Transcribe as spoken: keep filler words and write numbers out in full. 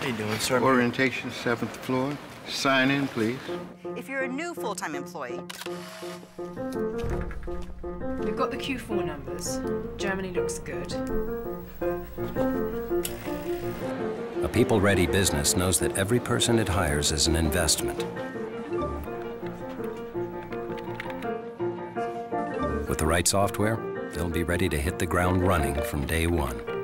you doing, sir? Orientation, seventh floor. Sign in, please. If you're a new full-time employee... We've got the Q four numbers. Germany looks good. A people-ready business knows that every person it hires is an investment. With the right software, they'll be ready to hit the ground running from day one.